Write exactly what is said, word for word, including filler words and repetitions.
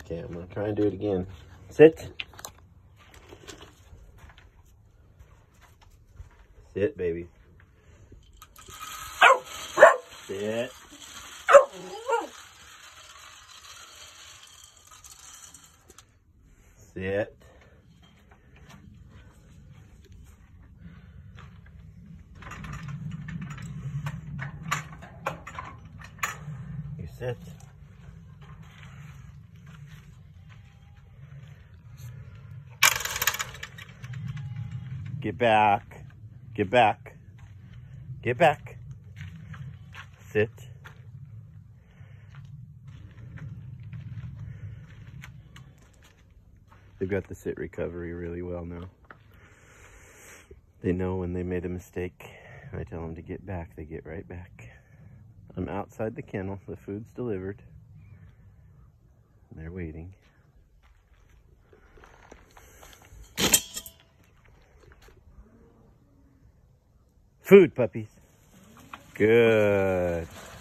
Okay, I'm gonna try and do it again. Sit. Sit, baby. Sit. Sit. You sit. Get back. Get back. Get back. Sit. They've got the sit recovery really well now. They know when they made a mistake. I tell them to get back, they get right back. I'm outside the kennel. The food's delivered. They're waiting. Food, puppies. Good.